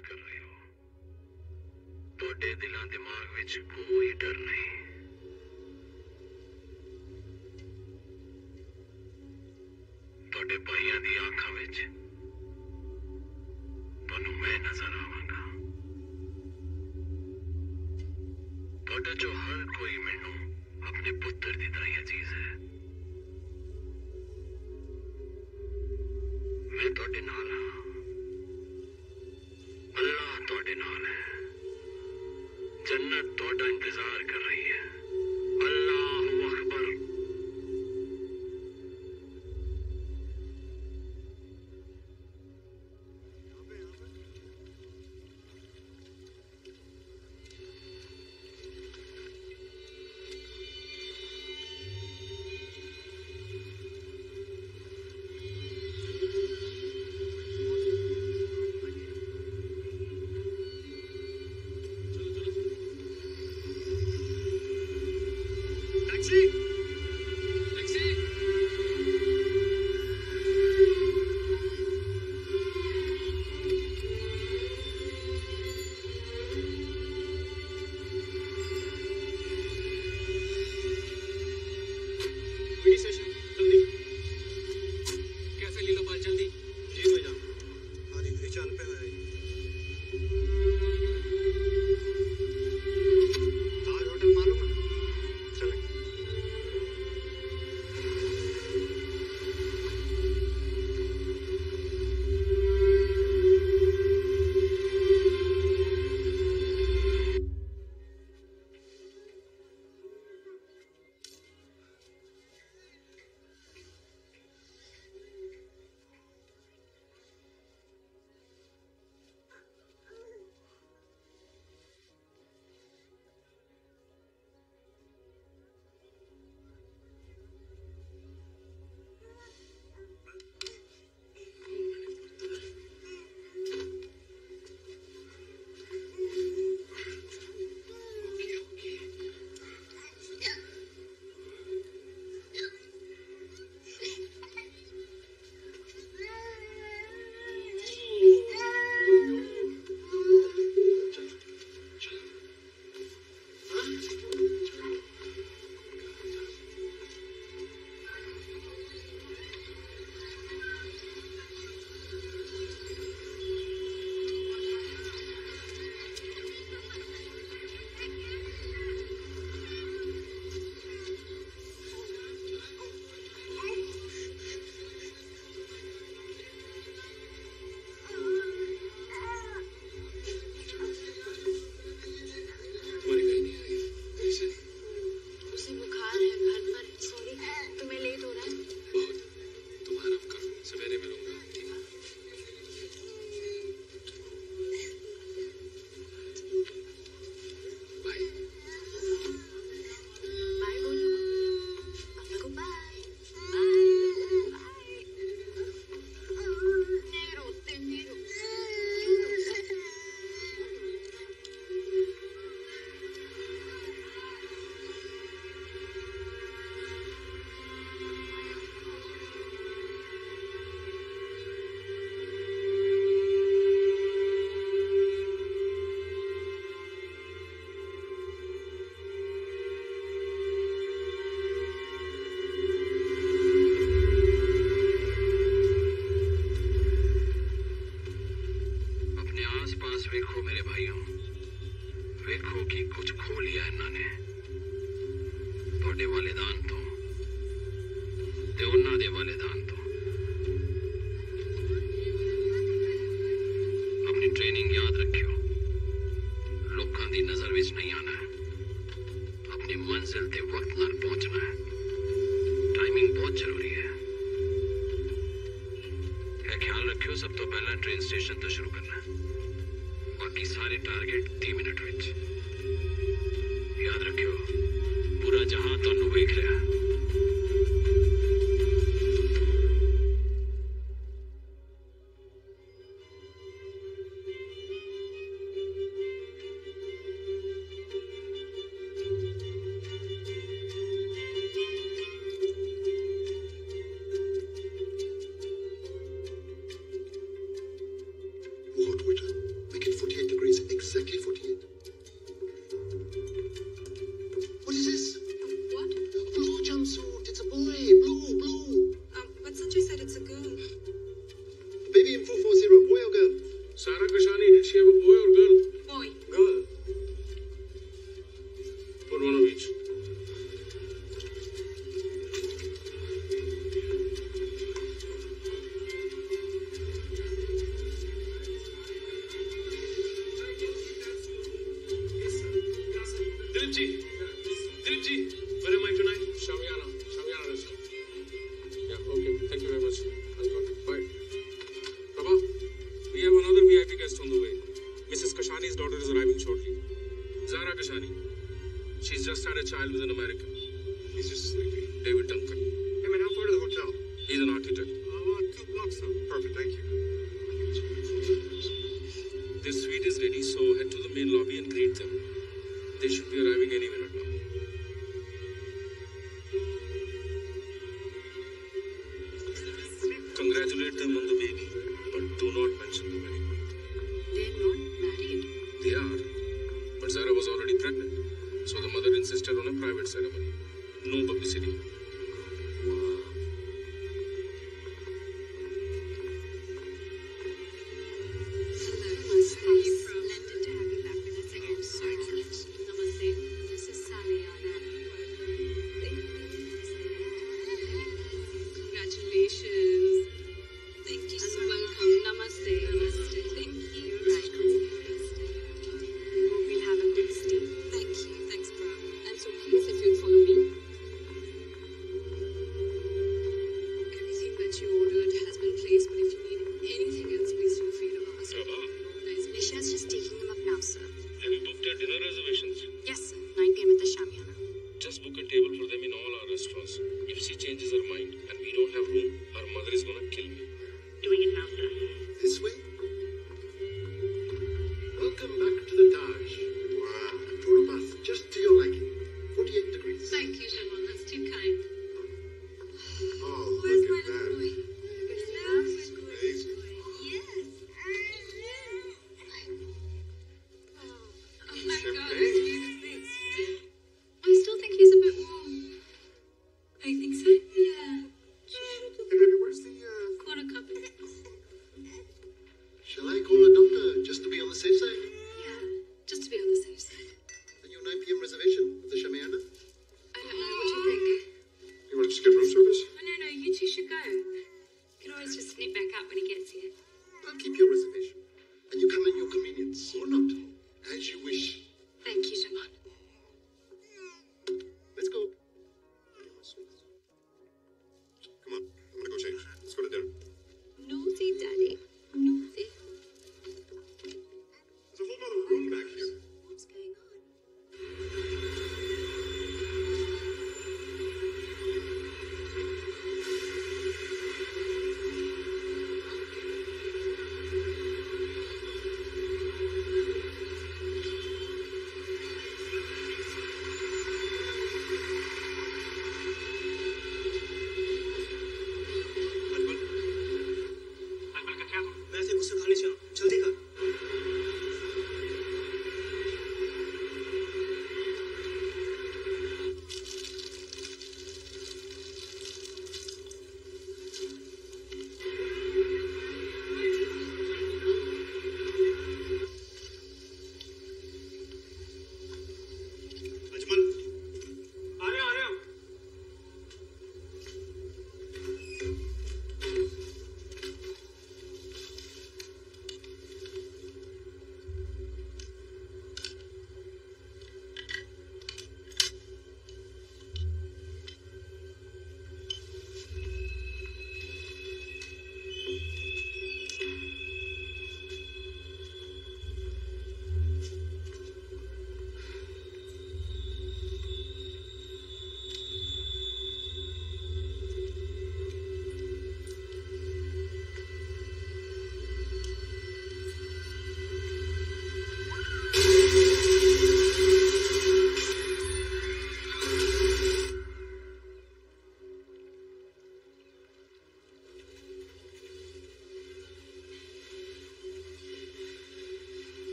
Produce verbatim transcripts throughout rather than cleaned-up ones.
कर रहे हो। तोड़े दिलां दिमाग विच कोई डर नहीं। तोड़े भाइयों दी आंखां विच तुहानू मैं नजर आवांगा। तोड़े चो हर कोई मैनू अपने पुत्र दी तरह अजीज है। मैं तोड़े नाल हां। अल्लाह तोड़े नाल है। जन्नत तोड़ा इंतजार कर रही है। अल्लाहु अकबर। वेखो मेरे भाइयों, वेखो कि कुछ खो लिया इन्होंने थोड़े वालिदान तो ते उन्हां दे वालिदान तो। अपनी ट्रेनिंग याद रखियो, लोकां दी नजर विच नहीं आना है, अपनी मंजिल ते वक्त नाल पहुंचना है। टाइमिंग बहुत जरूरी है। ख्याल रखियो, सब तो पहला ट्रेन स्टेशन तो शुरू करना है, बाकी सारे टारगेट तीन मिनट विच। याद रखियो, पूरा जहां तुहानू वेख रहा। exactly forty-eight. What is this? What? Blue jumpsuit. It's a boy. Blue, blue. Um, but Sanjay said it's a girl. Baby info four zero. Boy or girl? Sarah Kashani, did she have a boy or girl? Boy. Girl. Put one of each. Dilipji, Dilipji, where am I tonight? Shamiana, Shamiana restaurant. Yeah, okay. Thank you very much. I'll go. Bye. Prabha, we have another V I P guest on the way. Missus Kashani's daughter is arriving shortly. Zara Kashani. She's just had a child with an American. He's just sleeping. David Duncan. Hey man, how far to the hotel? He's an architect. Uh, two blocks now. Perfect, thank you. This suite is ready, so head to the main lobby and greet them. They should be arriving any minute now. Congratulate them on the baby, but do not mention the wedding. They're not married. They are, but Zara was already pregnant, so the mother insisted on a private ceremony. No publicity.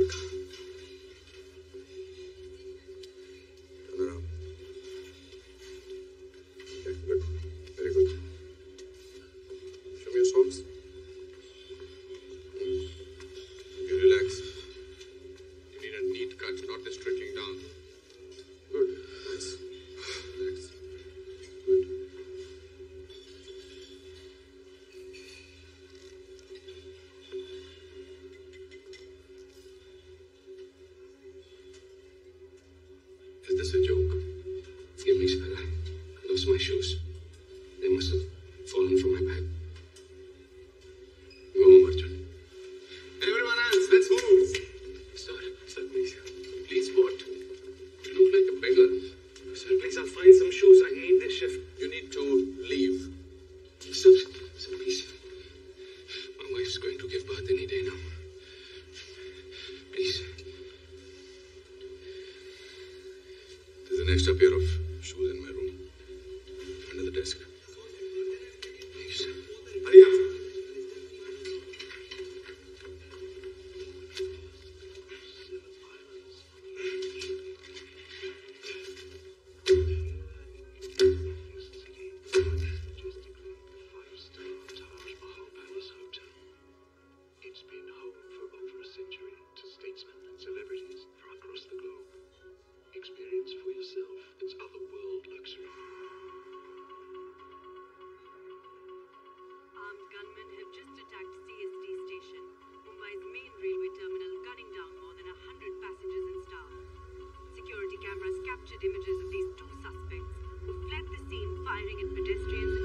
quick. Turn around. Okay, good. Very good. Show me your socks. Mm. You relax. You need a neat cut, not this trickling down. Good. Nice. Relax. Good. Is this a joke? Give me Sarah. Those are my shoes. They must have fallen from my bag. Go home, Arjun. Everyone else, let's move. Sir, sir, please. Please, what? You look like a beggar. Sir, please, I'll find some shoes. I need this shift. You need to leave. Sir, sir, please. My wife's going to give birth any day now. Please. There's an extra pair of shoes in my room. Under the desk. Please. Hurry up. Images of these two suspects who fled the scene firing at pedestrians.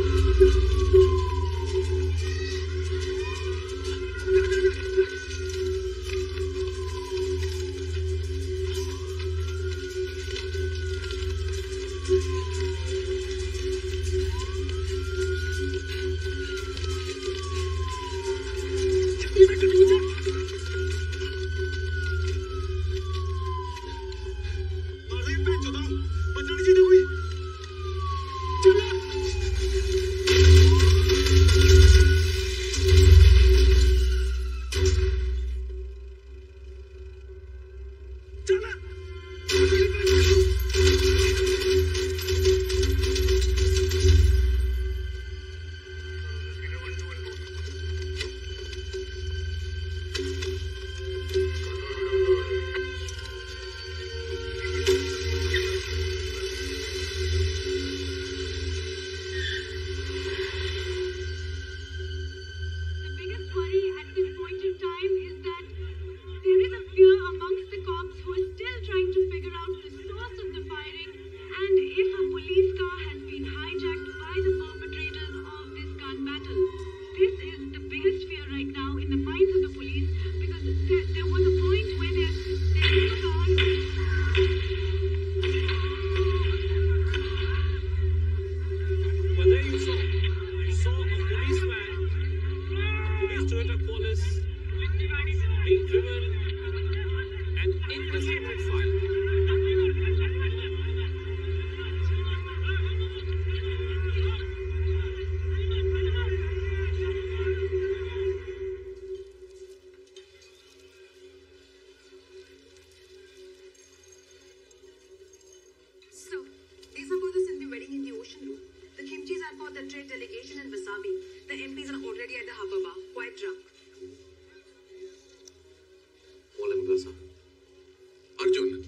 Arjun,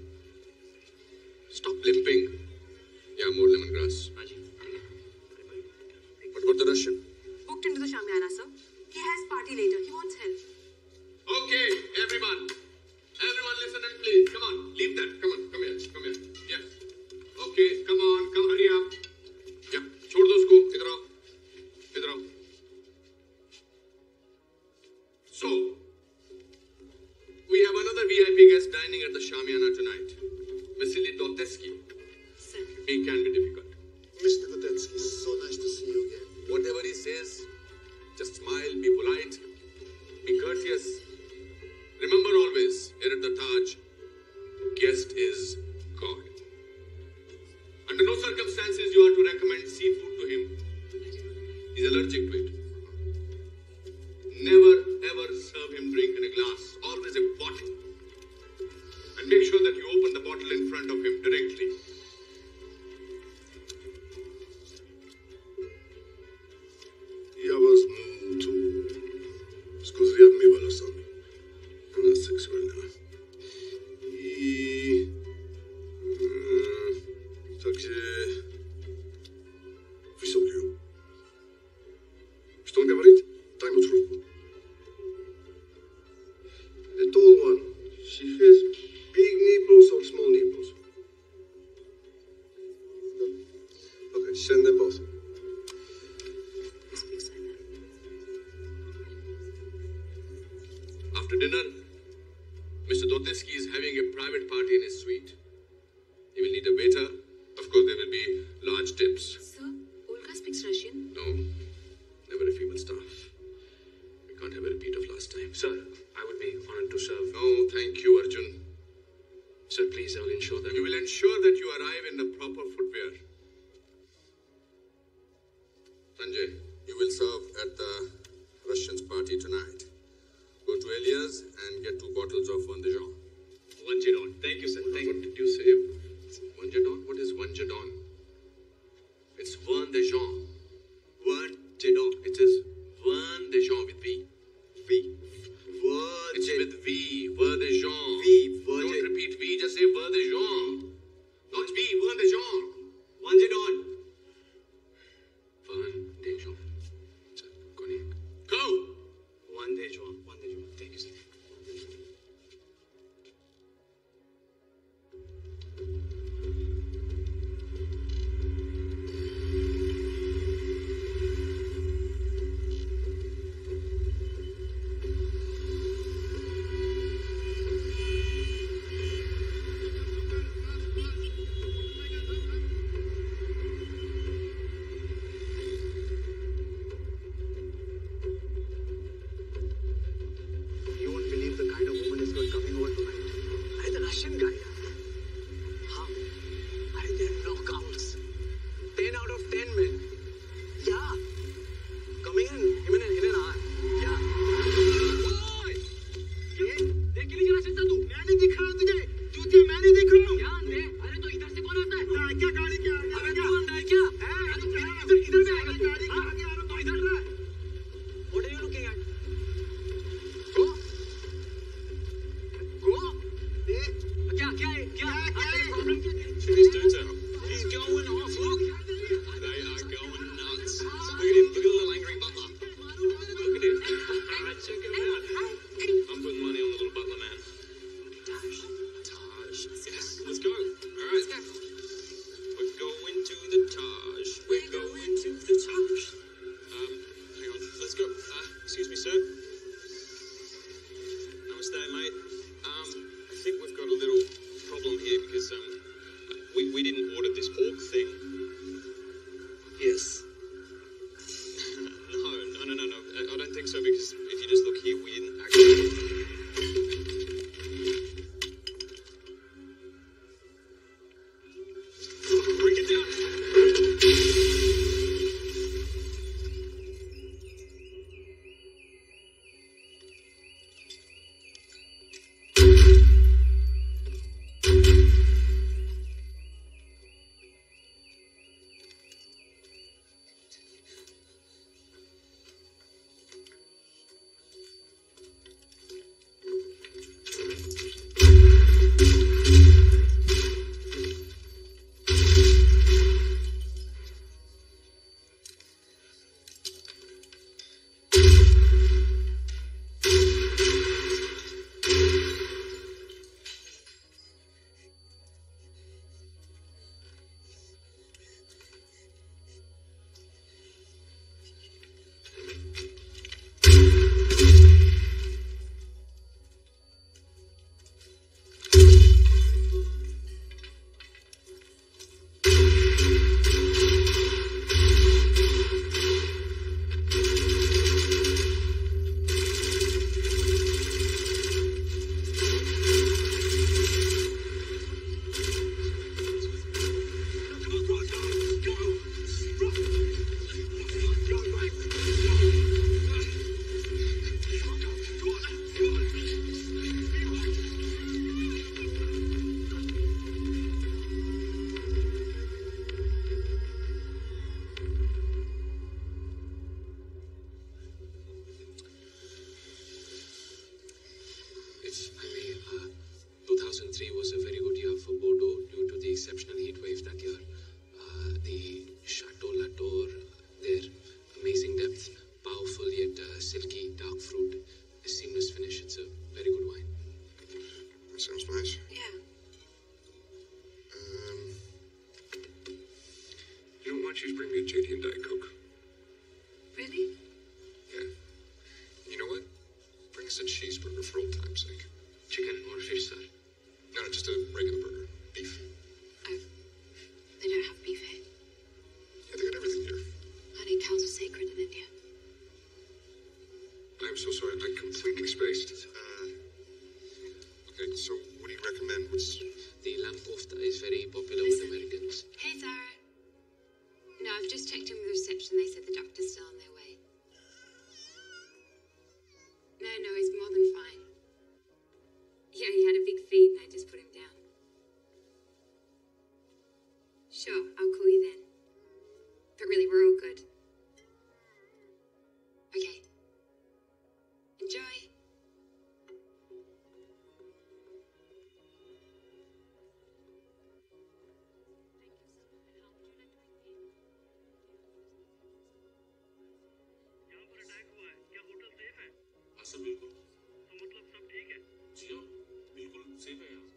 stop limping. Yeah, more lemongrass. What about the Russian? Booked into the Shamiana, sir. He has party later. He wants help. Okay, everyone. Everyone listen and please. Come on, leave that. Come on, come here. Come here. Yes. Okay, come on. Come, hurry up. Yeah, छोड़ दो उसको. इधर आओ. इधर आओ. So, we have another V I P guest dining at the Shamiana tonight. Vasily Dotetsky. Sir. He can be difficult. Mister Dotetsky, so nice to see you again. Whatever he says, just smile, be polite, be courteous. Remember always, here at the Taj, guest is God. Under no circumstances you are to recommend seafood to him. He's allergic to it. Never ever serve him drink in a glass, always a bottle. directly. Jag var smooth too. Scusiamo vad jag sa. Han är sexuell. I... Takže... Vysoký. Что он говорит? Дай ему трубку. The tall one. She has big nipples or small nipples? Okay, send them both. After dinner, Mister Doteski is having a private party in his suite. He will need a waiter. Of course, there will be large tips. Sir, Olga speaks Russian. No, never a female staff. We can't have a repeat of last time. Sir, I would be honored to serve. No, thank you, Arjun. Sir, please, I will ensure that... You will ensure that you arrive in the proper footwear. Sanjay, you will serve at the Russians' party tonight. Go to Elias and get two bottles of Vin de Jean. One Jadon. Thank you, sir. Thank What you. did you say? Vin Jadon? What is Vin Jadon? It's Vin de Jean. One Jadon. It is Vin de Jean with V. V. One It's Jadon. with V. Vin de Jean. V. One Don't Jadon. repeat V, just say Vin de Jean. Not V, Vin de Jean. One Jadon. Vin de Jean. nice. Yeah. Um, you know, why don't you just bring me a J D and Diet Coke? Really? Yeah. You know what? Bring us a cheeseburger for old time's sake. Chicken or fish, sir? No, no, just a regular burger. Beef. Oh. They don't have beef here. Yeah, they got everything here. Honey, cows are sacred in India. I'm so sorry, I completely spaced. Uh, okay, so what do you recommend? What's... The lamb kofta is very popular with Americans. Hey, Sarah. No, I've just checked in with reception. They said the doctor's still on their way. No, no, he's more than fine. Yeah, he had a big feed and I just put him down. Sure, I'll call you then. But really, we're all good. Okay. Enjoy. यहाँ पर attack हुआ है क्या hotel safe है हाँ sir बिल्कुल तो मतलब सब ठीक है जी हाँ बिल्कुल सेफ है यहाँ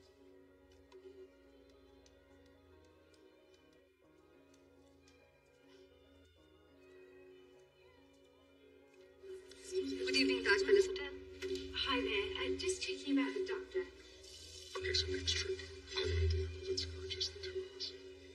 Good evening, Taj Palace Hotel. Hi there. Uh, just checking about the doctor. Okay, so next trip. I have an idea. Let's go, just the two of us.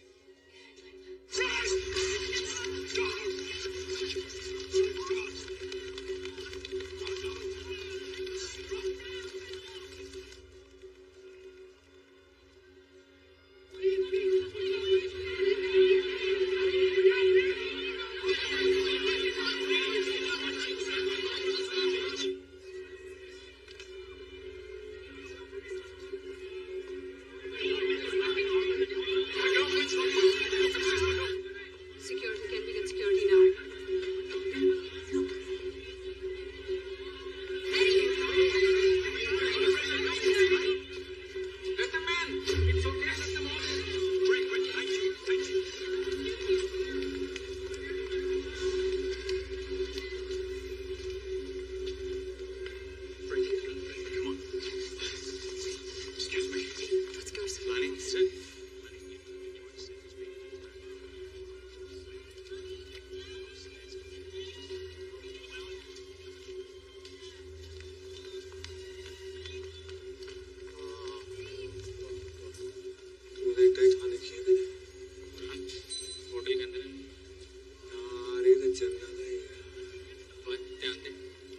Security, can we get security now? Let them in! It's okay, let them all in! Great, great. Thank you. Thank you. Frankie, come on. Excuse me. Let's go, sir. Lanny, sit. तूने कई खाने किए थे hotel के अंदर है। यार ये तो चलना नहीं है और ध्यान दे।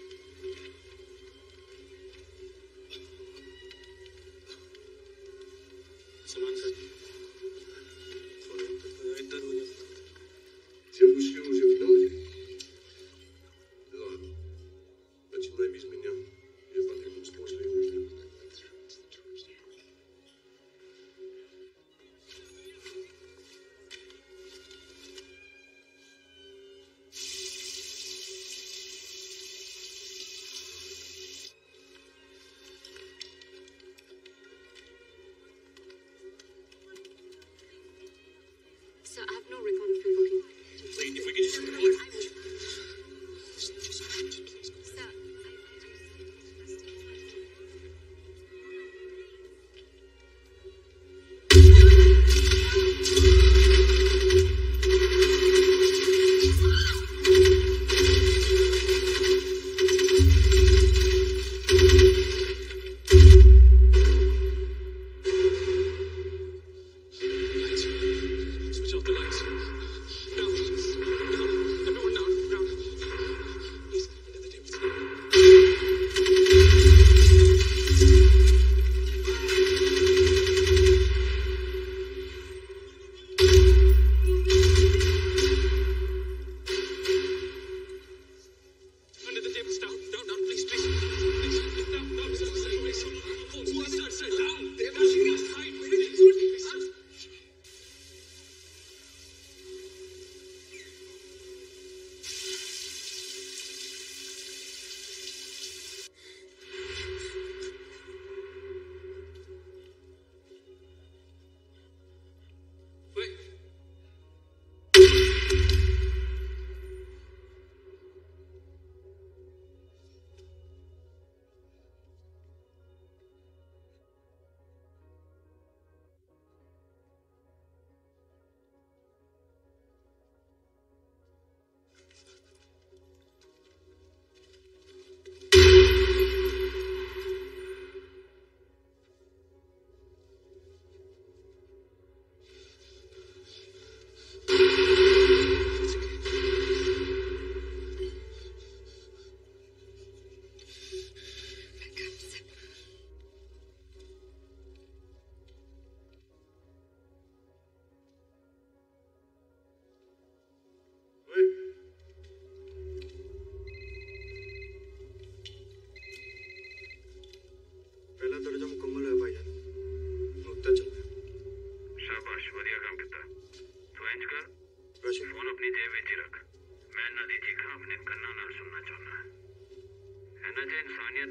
सलमान सर थोड़ा इधर हो जा जब उसे मुझे मिलोगे ладно начинай без меня я поднимусь после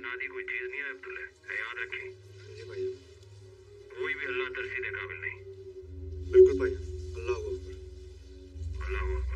अन्ना दी कोई चीज नहीं है अब्दुल्ला, है याद रखें। जी भैया। कोई भी अल्लाह तरसी दे काबिल नहीं। बिल्कुल भैया। अल्लाह अकबर। अल्लाह Akbar.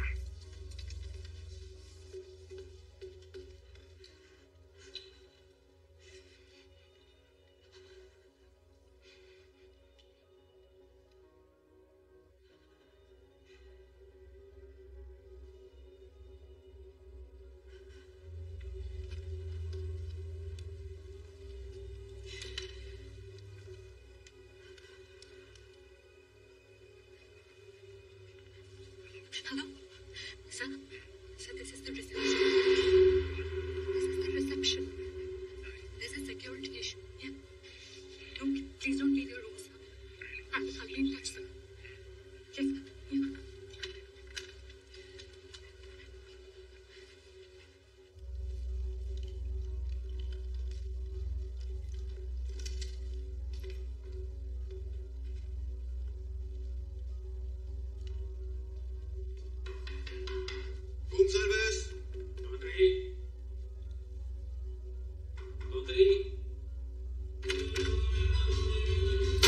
Hello? Sir? Sir, this is the reception. This is the reception. There's a security issue. Yeah. Don't, please don't leave your room, sir. I'll, I'll be in touch, sir. Yes, sir. Yeah. Room service. Audrey. Audrey.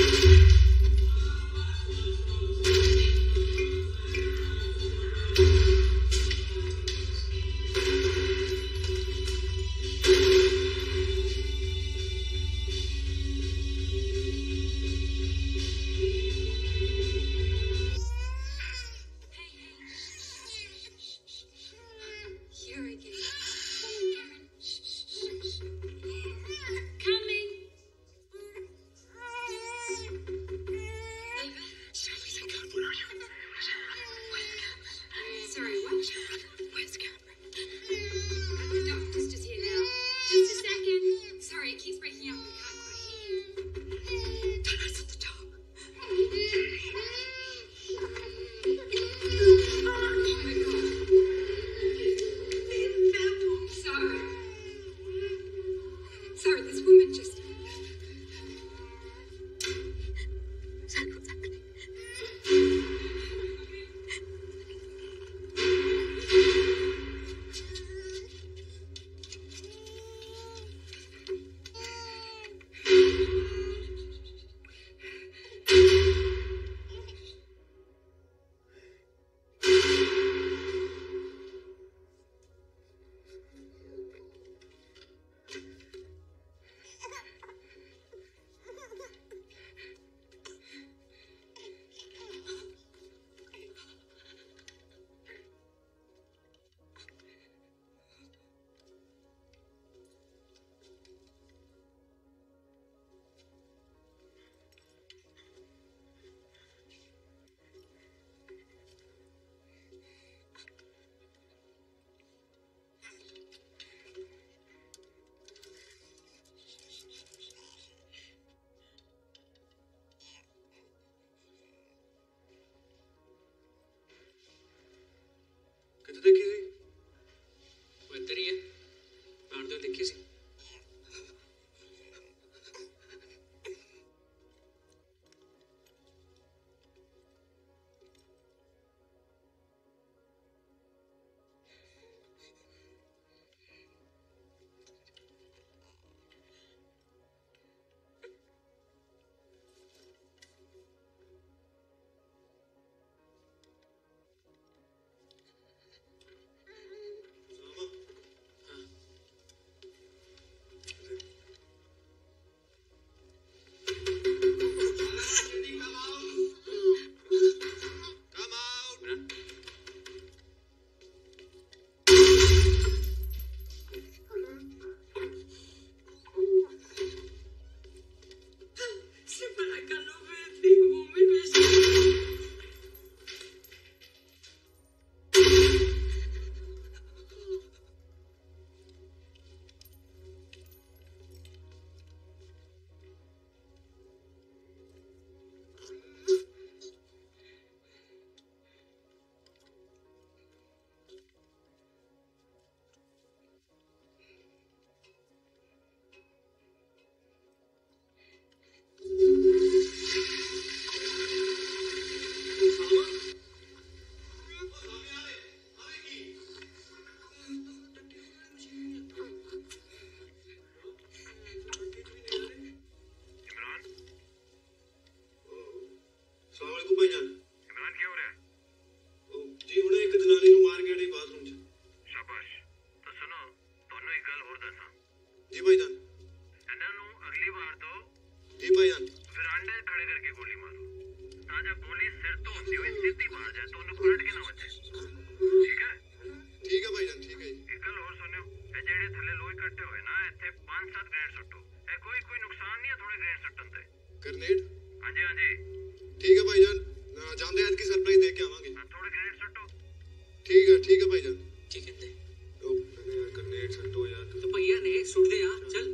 सलाम अलैकुम भाईजान। इमरान क्या हो रहा है? ओ जी हुणे एक जनानी नु मार गया बाथरूम च। शाबाश। तो सुनो, दोनों एक गल और दसा। जी भाईजान। इन्हां नु अगली बार तो जी भाईजान। वरांडे खड़े करके गोली मारो। ता जब गोली सिर तो होंदी हुई सीधी मार जाए तो उन्हें पलट के ना बचे। ठीक है? ठीक है भाईजान, ठीक है। एक गल और सुनियो, ए जेड़े थल्ले लोहे इकट्ठे होए ना, इत्थे पांच सात ग्रेनेड सुट्टो। ए कोई कोई नुकसान नहीं है थोड़े ग्रेनेड सुट्टन ते। ग्रेनेड? हां जी, हां जी। ठीक है भाईजान, जांदे आज की सरप्राइज दे के आवांगे। हां, थोड़े ग्रेनेड सुट्टो। ठीक है, ठीक है भाईजान। ठीक है। ओ मैंने यार ग्रेनेड सट्टो यार। तो भैया ने सुट दे यार, चल।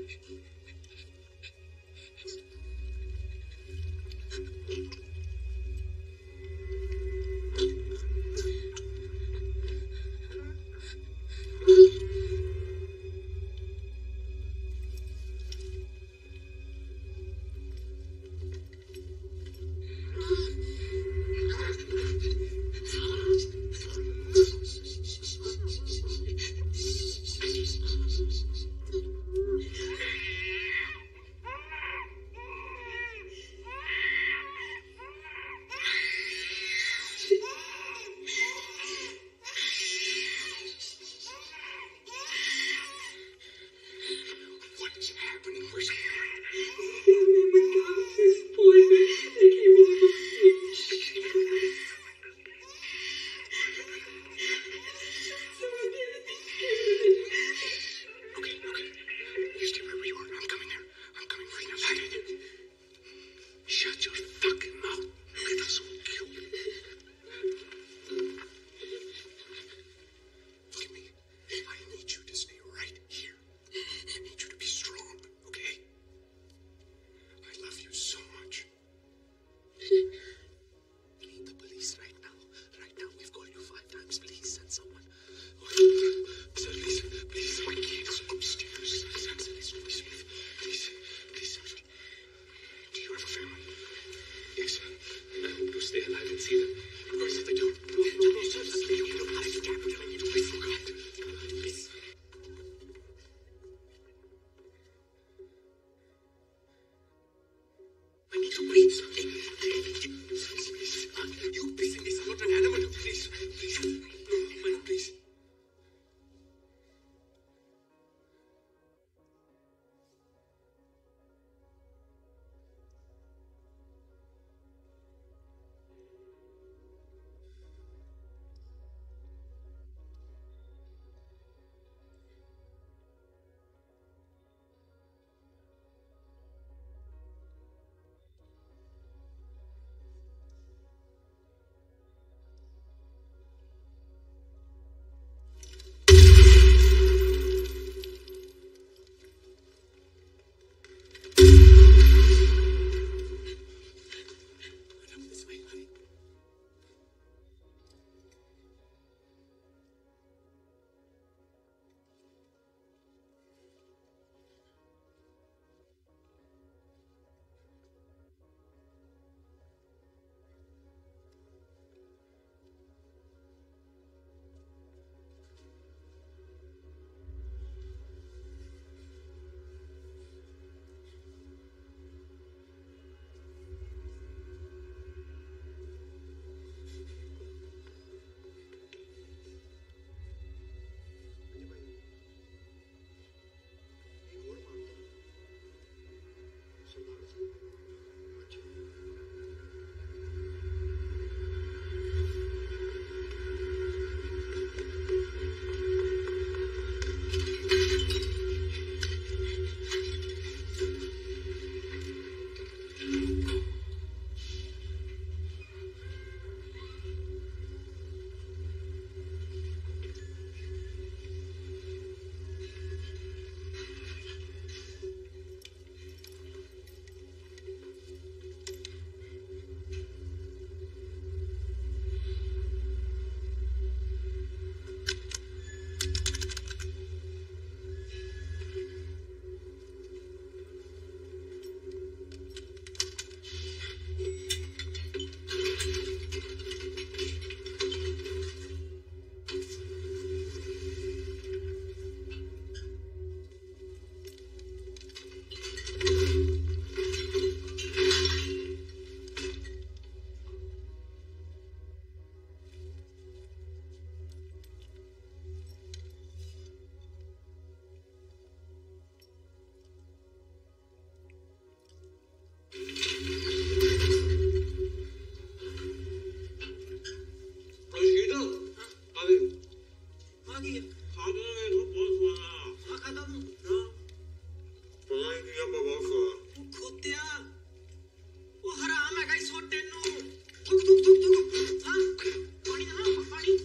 तेनू थुक थुक थुक थुक हां पानी ना पानी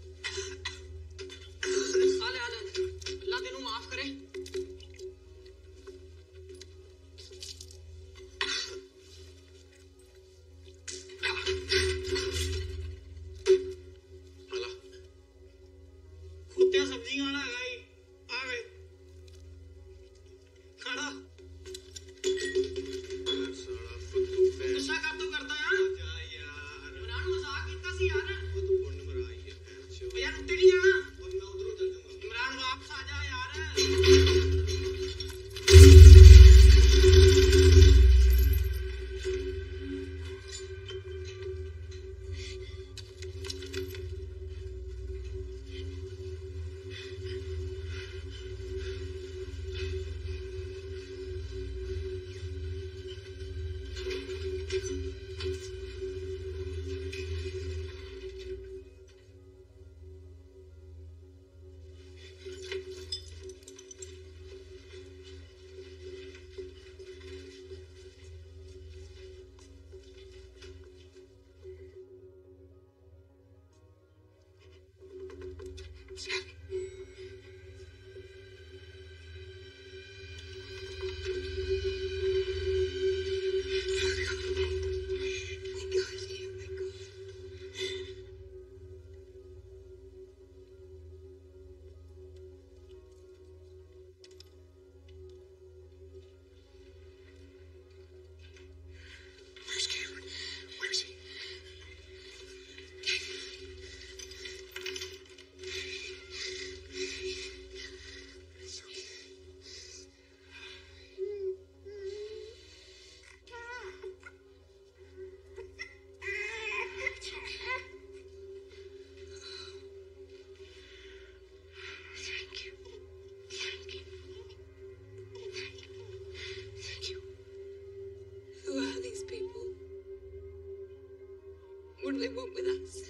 आले आले अल्लाह तेनू माफ करे आला कुत्ते सब्जी खाना है भाई आवे खड़ा साला फुद्दू पे नशा कर तू करता है जा यार इमरान मजाक कितना सी यार वो तो कौन नंबर आई है पैंचो यार उत्ते नहीं जाना और मैं उधर चल जाऊंगा इमरान वापस आ जा यार Where's Cameron? Where's he? It's okay. It's okay. Thank you. Thank you. Thank you. Who are these people? What do they want with us?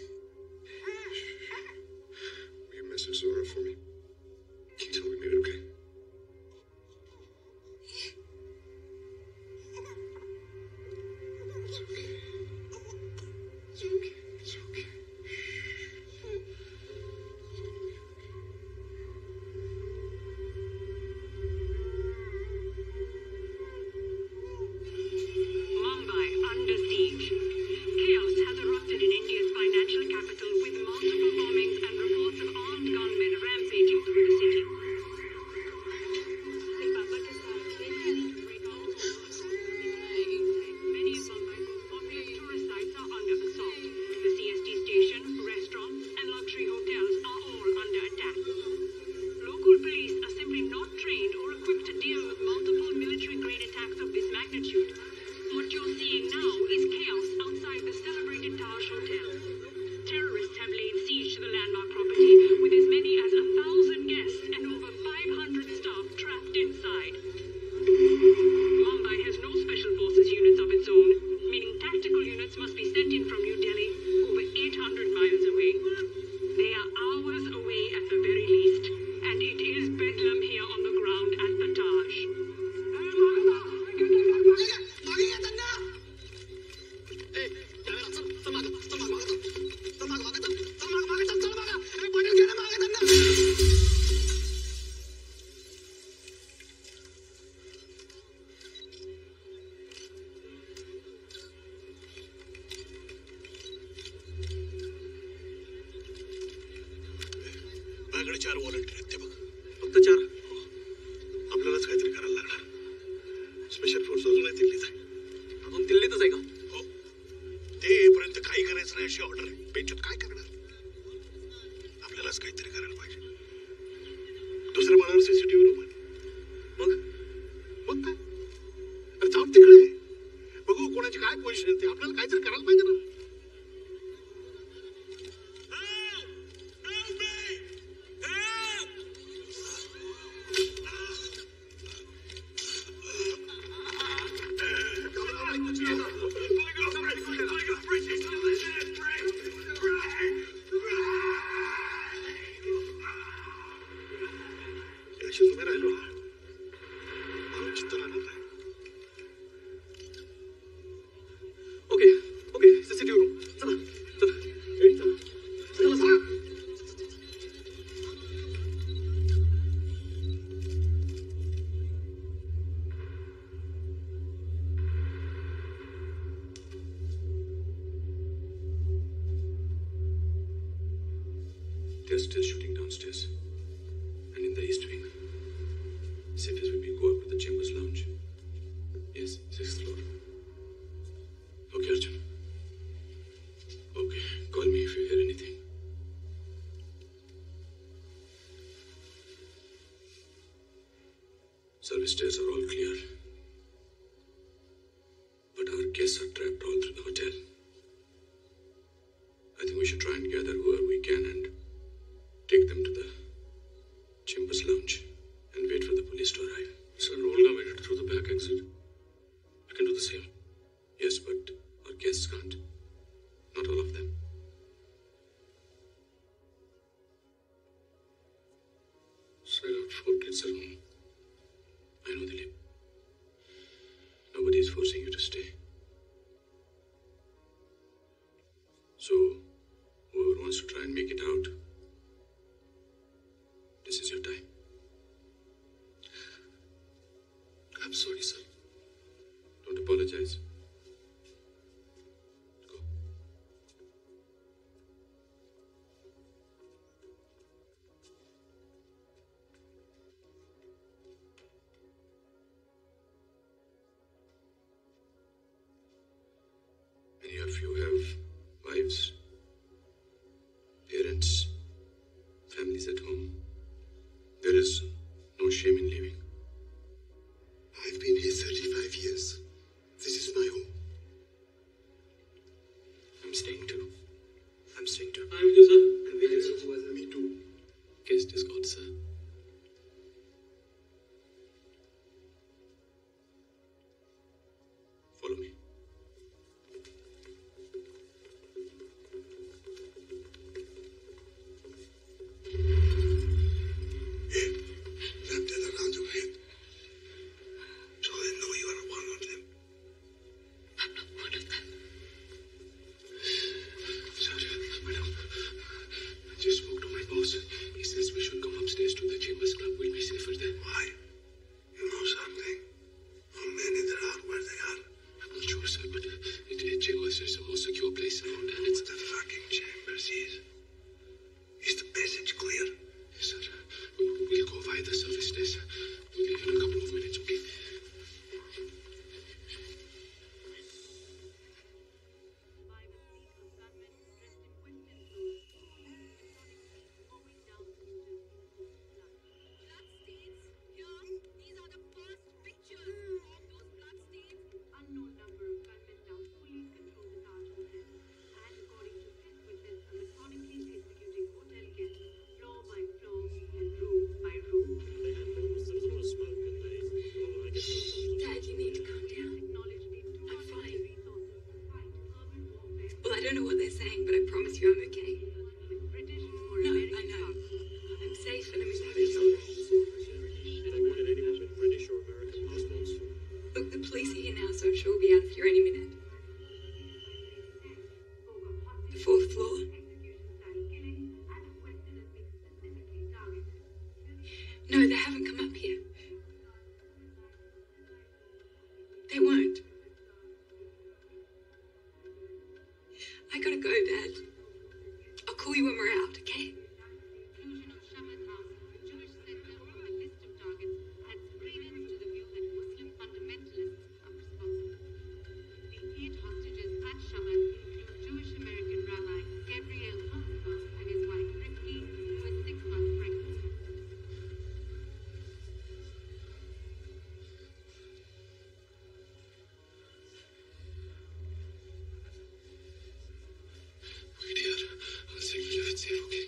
Will you message Zora for me? Can you tell me we made it okay? It's okay. It's okay. It's okay. Mumbai under siege. Chaos has erupted in India's financial capital with multiple bombings and reports of armed gunmen rampaging through the city. Many of Mumbai's most popular tourist sites are under assault. The C S T station, restaurants, and luxury hotels are all under attack. Local police are simply not trained or equipped to deal with multiple military-grade attacks of this magnitude. What you're seeing now is chaos outside the celebrated Taj Hotel. Terrorists have laid siege to the landmark property with as many as a thousand guests and over five hundred staff trapped inside. Mumbai has no special forces units of its own, meaning tactical units must be sent in from New Delhi, over eight hundred miles away. They are hours away at the very least, and it is bedlam here on the ground at the Taj. माझ्याकडे चार volunteer आहेत ते बघ. फक्त चार आपल्यालाच काहीतरी करायला लागणार. स्पेशल फोर्स अजूनही दिल्लीत आहे. अजून दिल्लीतच आहे का हो. ते येईपर्यंत काही करायचं नाही अशी ऑर्डर आहे. बेंचत काय करणार? आपल्यालाच काहीतरी करायला पाहिजे. दुसऱ्या माळावर सीसीटीव्ही रूम आहे. मग मग काय? अरे जाऊन तिकडे बघू कोणाची काय पोझिशन आहे ते. आपल्याला काहीतरी करायला पाहिजे ना. याशी तुम्ही राहिलो ना म्हणून चिंता राहणार नाही. Okay They're still shooting downstairs. And in the east wing, safest would be go up to the chambers lounge. Yes, sixth floor. Okay, Arjun. Okay, call me if you hear anything. Service stairs are all clear. But our guests are trapped all through the hotel. I think we should try and gather whoever we can and take them to the chambers lounge and wait for the police to arrive. Sir, Olga made it through the back exit. We can do the same. Yes, but our guests can't. Not all of them. Sir, I got four kids at home. I know they live. Nobody is forcing you to stay. So, whoever wants to try and make it out, this is your time. I'm sorry, sir. Don't apologize. Go. Many of you have wives, parents, families at home. There is no shame in leaving. I've been here thirty-five years. This is my home. I'm staying too. I'm staying too. I'm with you, sir. I'm with you, sir. Me too. Guest is gone, sir. Follow me. Wrap that around your head. So they know you are one of them. I'm not one of them. Sorry, madam. I just spoke to my boss. He says we should come upstairs to the chambers club. We'll be safer there. Why? You know something? How many there are where they are? I'm not sure, sir, but it, it, chambers is the most secure place around, and it's What the fucking chambers is? Is the passage clear? Yes, sir. We, we'll go via the service stairs. We'll leave in a couple of minutes, okay? Unknown number of gunmen down police control the Taj Hotel, and according to this witness, are methodically executing hotel guests floor by floor and room by room. Dad, you need to calm down. Acknowledge they do I'm not have fine. the resources to fight urban warfare Well, I don't know what they're saying, but I promise you I'm okay. with British or No, I American know. targets. I'm safe and I'm in hospital. They wanted anyone with British or American passports. Look, the police are here now, so I'm sure we'll be out of here any minute. The fourth floor. No, they haven't come up here. They won't. I gotta go, Dad. I'll call you when we're out, okay? Inclusion of Shammad House, a Jewish center, on the list of targets adds credence to the view that Muslim fundamentalists are responsible. The eight hostages at Shammad include Jewish American rabbi Gabriel Holzbaum and his wife Rifki, who is six months pregnant. Wait here. I'll say we leave it safe, okay?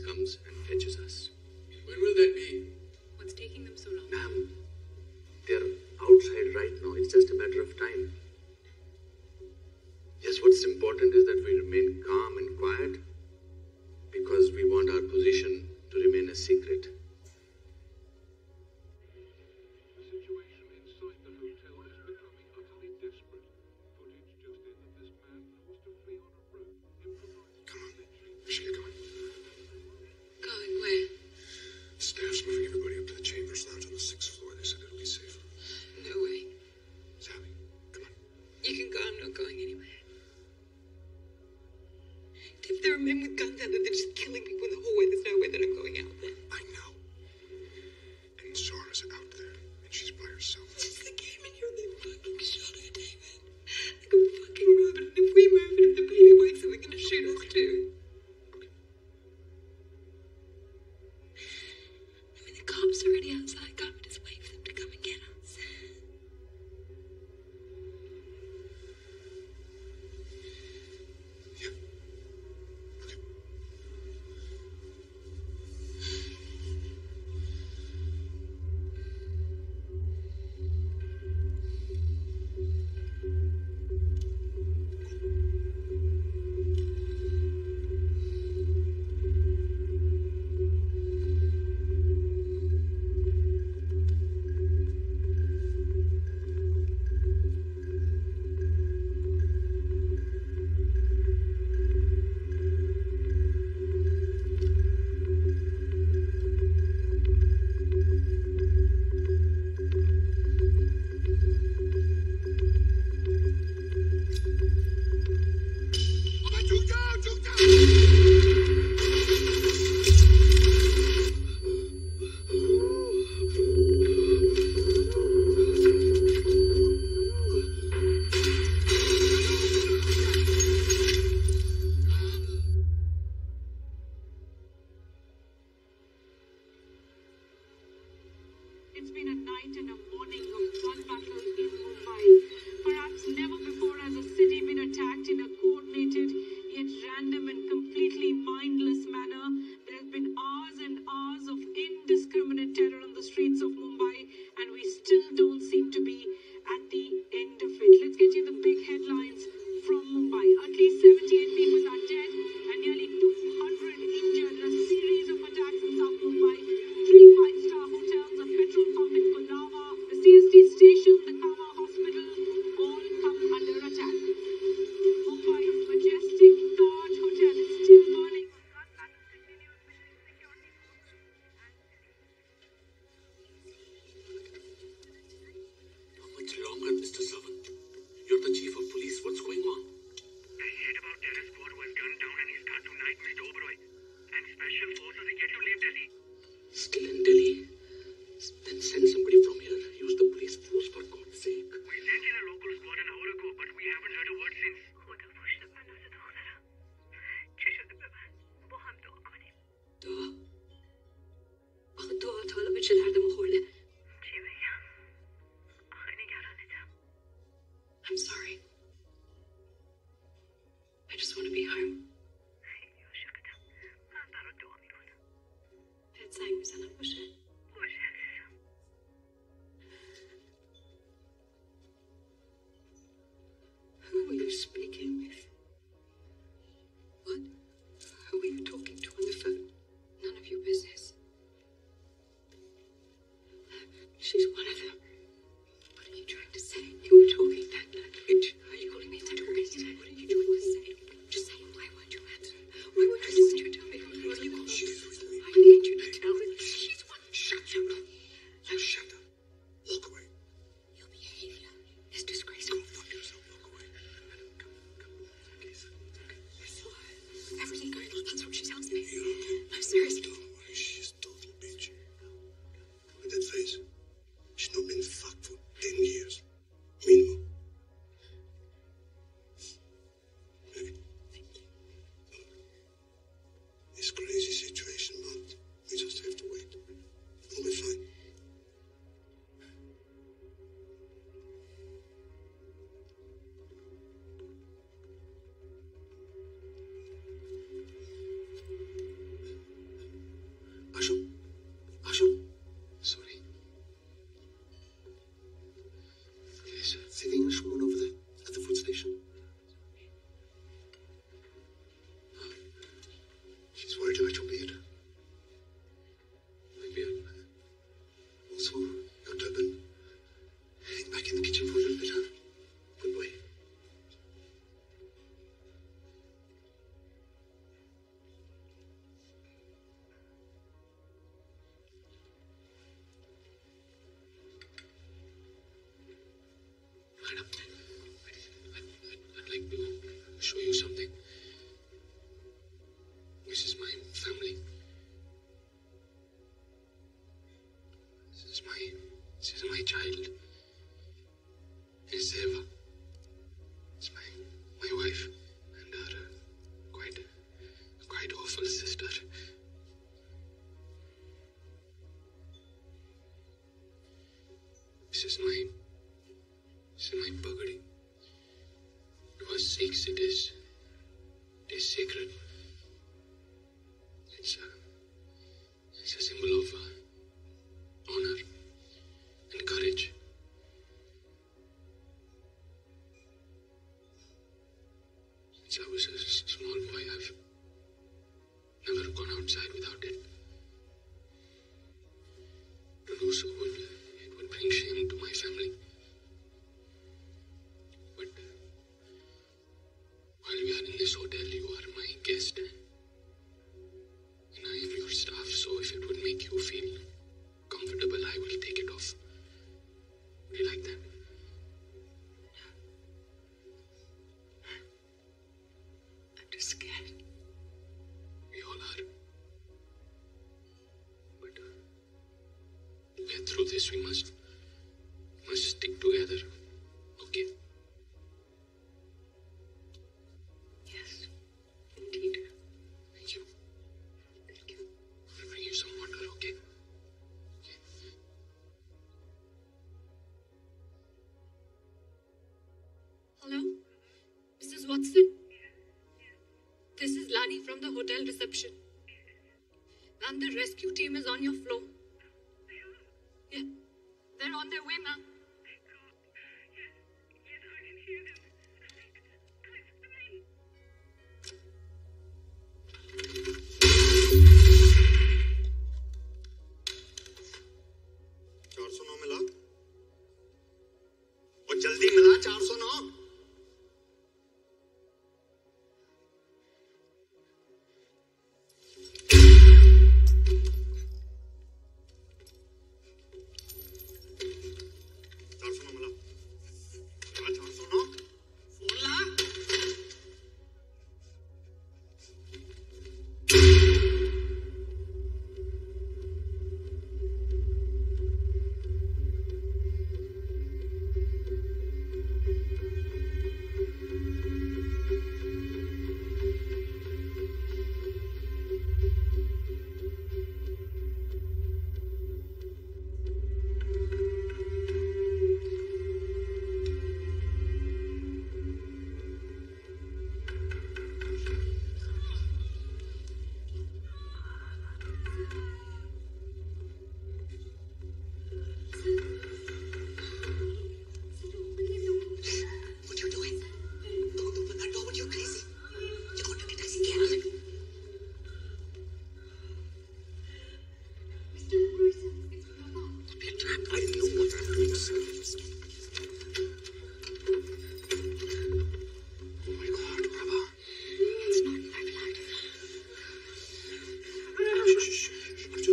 comes and fetches us. When will that be? What's taking them so long? Ma'am, they're outside right now. It's just a matter of time. Yes, what's important is that we remain calm and quiet because we want our position to remain a secret. The situation inside the hotel is becoming utterly desperate. Footage just in that this man forced to flee on a roof, improvised. Come on. We should get going. Going where? Staff's moving everybody up to the chambers lounge on the sixth floor. They said it'll be safer. No way. Sally, come on. You can go. I'm not going anywhere. If there are men with guns out there, they're just killing people in the hallway. There's no way that I'm going out there. I know. And Zara's out there, and she's by herself. It's the game in here, and they fucking shot her, David. Like a fucking rabbit. And if we move and if the baby wakes up, they're gonna shoot us too. I mean, the cops are already outside. God, we just wait for them to come and get us. Yeah. Okay. It's been a night and a morning of gun battles in Mumbai. Perhaps never before has a city been attacked in a coordinated, yet random and completely mindless manner. There have been hours and hours of indiscriminate terror on the streets of Mumbai, and we still don't seem to be at the end of it. Let's get you the big headlines from Mumbai. At least seventy-eight people are dead and nearly two hundred injured in a series of attacks in South Mumbai. Three five-star hotels, a petrol pump in Kolava, the C S T station, the Kama hospital, all come under attack. Mumbai's majestic Taj Hotel is still burning. Gun battle continues between security How much longer, Mister Savan? You're the chief of police. What's going on? I heard about terror squad was gunned down and he's gone tonight, Mister Oberoi. And special forces are yet to leave Delhi. Still in Delhi? Then send somebody from here. Use the police force for God's sake. We sent in a local squad an hour ago, but we haven't heard a word since. خدا پشت منو دخترم. چه شده به من؟ با هم دعا کنیم. دعا؟ آخه دعا تا حالا به چه دردمون خورده؟ چی بگم؟ آخه نگرانتم. I'm sorry. I just want to be home. خیلی عاشقتم. من برات دعا میکنم. بهت زنگ میزنم باشه؟ باشه عزیزم. Who were you speaking with? What? Who were you talking to on the phone? None of your business. She's one of them. What are you trying to say? You were talking that language. Are you calling me a terrorist? What are you trying to say? Just say, why won't you answer? Why won't you listen to tell me? What are you calling me? I need you to tell me. She's one. child is Eva. It's my my wife and her uh, quite quite awful sister. This is my this is my pagadi. To us Sikhs, it is it is sacred. It's a it's a symbol of uh, honor and courage. Since I was a s- small boy, I've never gone outside without it. To do so would it would bring shame to my family. But while we are in this hotel, you are my guest, and I am your staff. So if it would make you feel comfortable, I will take it off. Would you like that? I'm just scared. We all are. But uh, to get through this, we must must stick together. Okay? Yes, indeed. Thank you. Thank you. I'll bring you some water. Okay? Okay. Hello? Missus Watson? This is Lani from the hotel reception. Ma'am, the rescue team is on your floor. Yeah. They're on their way, ma'am. चार सौ नौ मिला और जल्दी मिला चार सौ नौ चार सौ नौ मिला ला चार सौ नौ फोन ला What are you doing? Don't open that door. You're crazy. You're going to get us killed. Mister Bruce, it's Mama. Be a trap. I know what I'm doing, sir. Oh my God, Prabha. It's not my blood. Shh, shh, shh.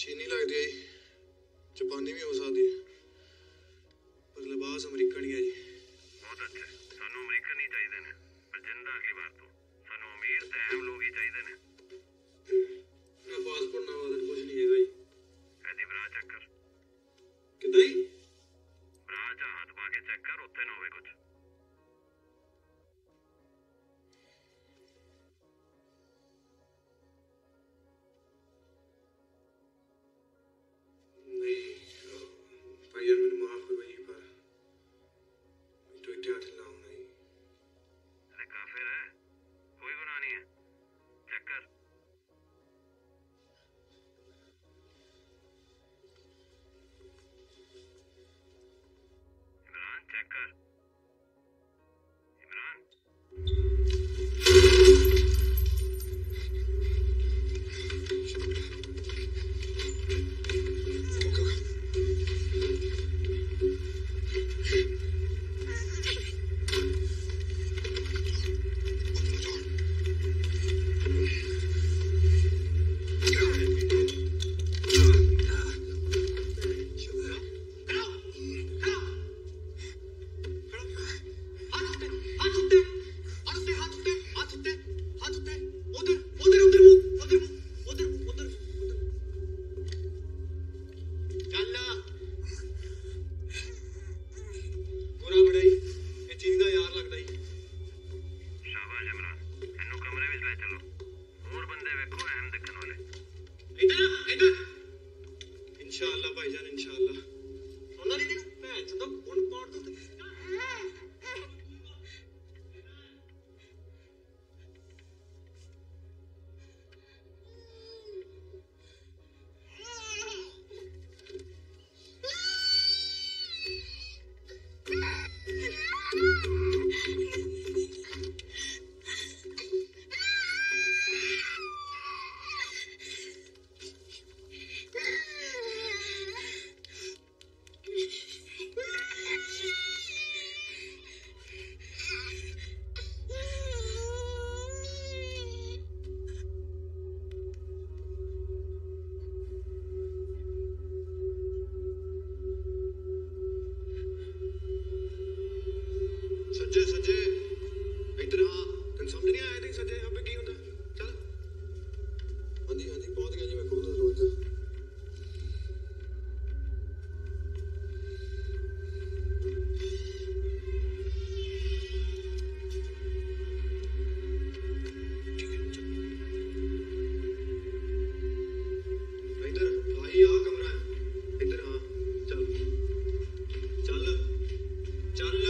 चीनी लग दी जी, जापानी भी घुसा दी, पर लिबास American ही है जी। बहुत अच्छे, सानू अमरीकन ही चाहिए ने, पर जिंदा अगली बार तो सानू अमीर ते अहम लोग ही चाहिए ने। ना पासपोर्ट ना वादर कुछ नहीं है भाई। ऐसी ब्रा चेक कर। कितना ही? ब्रा चा हाथ पा के चेक कर, उत्ते ना होवे कुछ। यार मैंने माफ कर भाई पर मैं तो इतना चलाऊं नहीं। अरे काफिर है, कोई गुनाह नहीं है, चेक कर। इमरान चेक कर, इमरान। इंशाल्लाह भाईजान इंशाल्लाह। सोना नहीं देना मैं तो कौन पाड़ दूं। सज्जे सज्जे इधर हाँ तेन समझ नहीं आया थी सज्जे यहाँ पे की होता चल। हाँ जी हाँ जी पहुँच गया जी मैं खोल दरवाजा। इधर भाई यहाँ कमरा है इधर हाँ चल चल चल।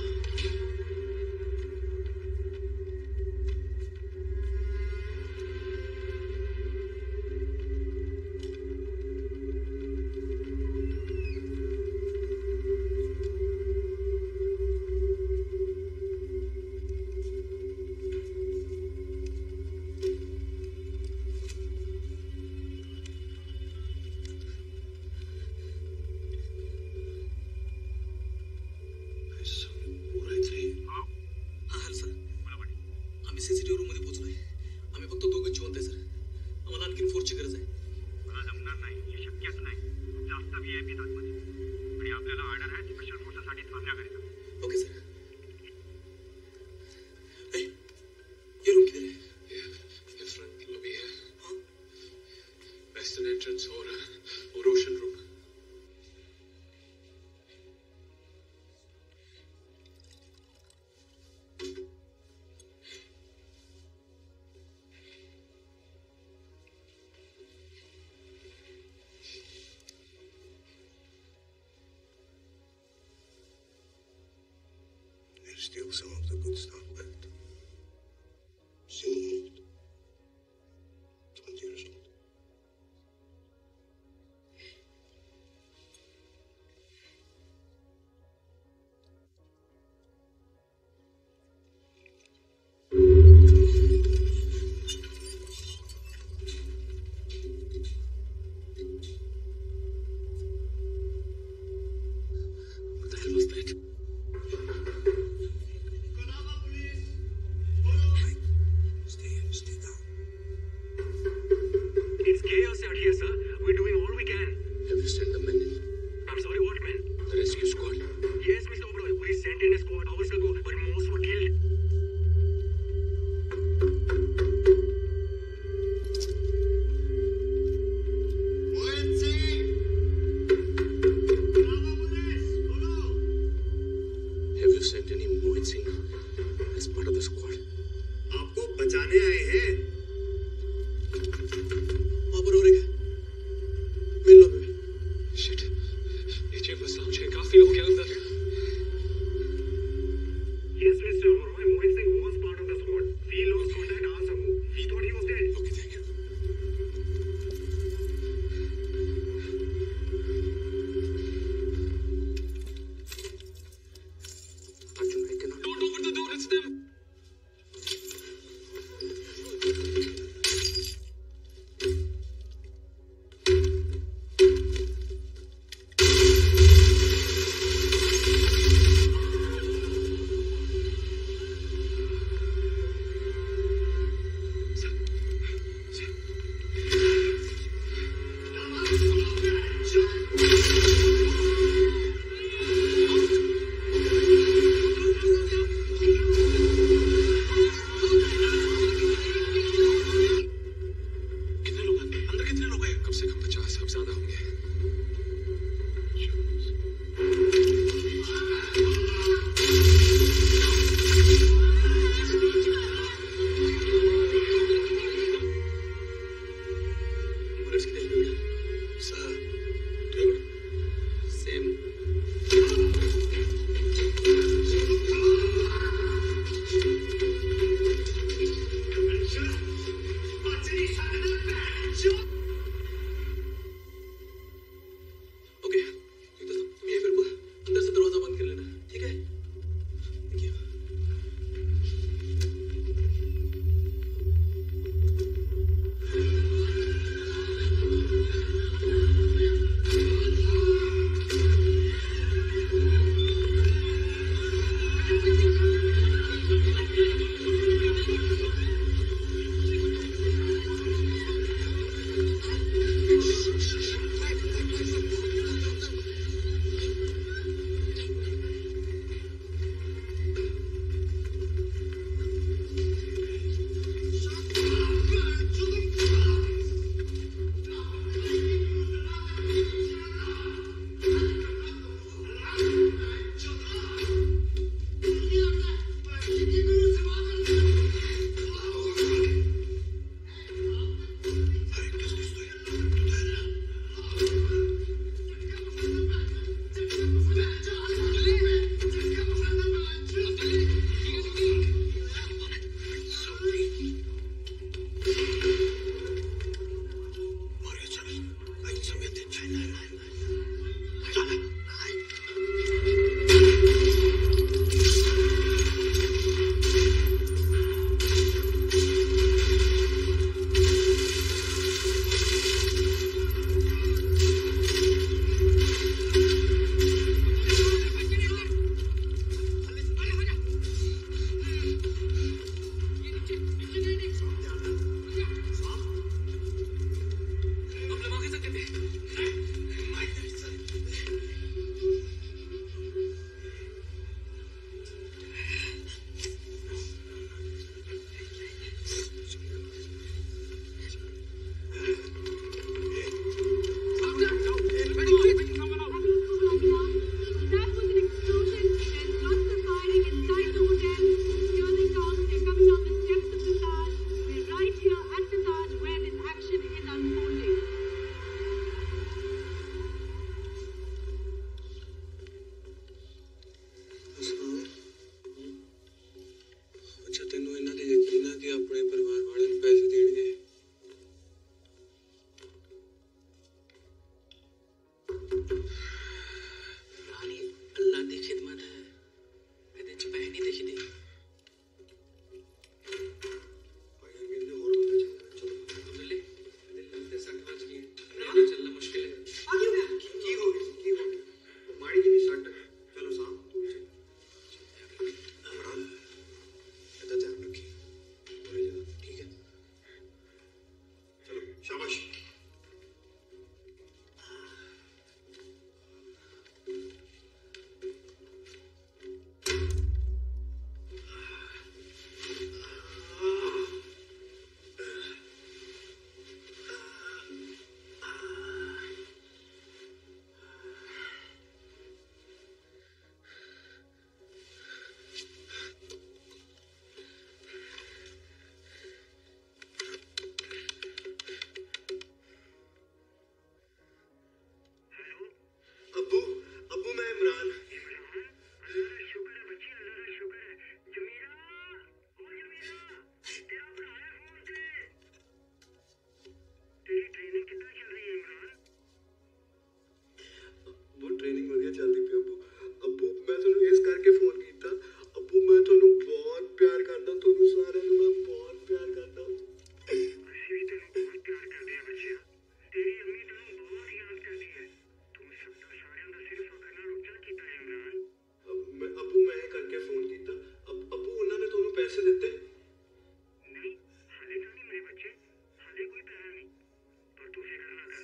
सीसीटीव्ही रूम मध्ये पोहोचलोय आम्ही फक्त दोघं जिवंत आहे सर आम्हाला आणखीन फोर्सची गरज आहे। मला जमणार नाही हे शक्यच नाही जास्त व्हीआयपी आतमध्ये आणि आपल्याला ऑर्डर आहे स्पेशल फोर्ससाठी थांबण्याकरिता। Okay sir. ए ये रूम किधर है? ये फ्रंट लॉबी है। हाँ वेस्टर्न एंट्रेंस और और ocean room. Still some of the good stuff left. Single mold. twenty years old. What the hell was that? It's chaos out here, sir. We're doing all in a squad hours ago, but most were killed. Have you sent any Mohit Singh as part of the squad? आपको बचाने आए हैं। वहाँ पर हो रहा है। मिल लो बे। Shit. ये चेंबर्स लाउंज है, काफी लोग हैं अंदर। Yes, Mister Roy, Mohit Singh was part of the squad. We lost contact hours ago. We thought he was dead. Okay, thank you. Arjun, I cannot. Don't open the door, it's them. कितने लोग हैं? अंदर कितने लोग हैं? कम से कम पचास, अब ज्यादा होंगे। बुलेट्स कितने निकल गए? सर, थोड़ा सेम। ओके, एक तो तुम ये फिर अंदर से दरवाजा बंद कर लेना, ठीक है? Thank you.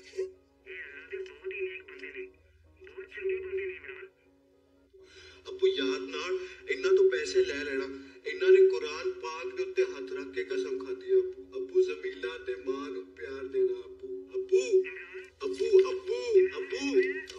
ਇਹ ਅੱਲਾ ਦੇ ਬਹੁਤ ਹੀ ਨੇਕ ਬੰਦੇ ਨੇ ਬਹੁਤ ਚੰਗੇ ਬੰਦੇ ਨੇ ਇਮਰਾਨ ਅੱਬੂ ਯਾਦ ਨਾਲ ਇਹਨਾਂ ਤੋਂ ਪੈਸੇ ਲੈ ਲੈਣਾ ਇਹਨਾਂ ਨੇ ਕੁਰਾਨ ਪਾਕ ਦੇ ਉੱਤੇ ਹੱਥ ਰੱਖ ਕੇ ਕਸਮ ਖਾਧੀ ਆ ਅੱਬੂ ਅੱਬੂ ਜ਼ਮੀਲਾ ਤੇ ਮਾਂ ਨੂੰ ਪਿਆਰ ਦੇਣਾ ਅੱਬੂ ਅੱਬੂ ਅੱਬੂ ਅੱਬੂ ਅੱਬੂ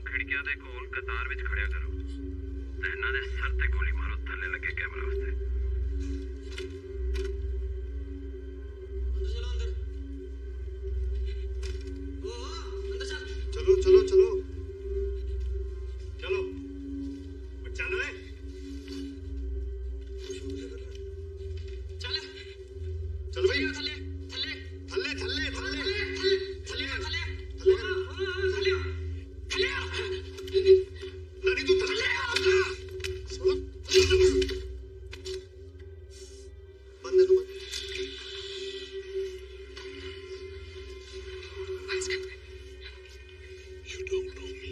खिड़कियां दे कोल कतार विच खड़िया करो ते इन्हां दे सर ते गोली मारो थल्ले लगे कैमरा वास्ते चलो चलो चलो चलो चल रहे चले चलो भाई थल्ले थल्ले थल्ले थल्ले थल्ले थल्ले थल्ले थल्ले थल्ले थल्ले लड़ी तू थल्ले सुनो बंद करो You don't know me.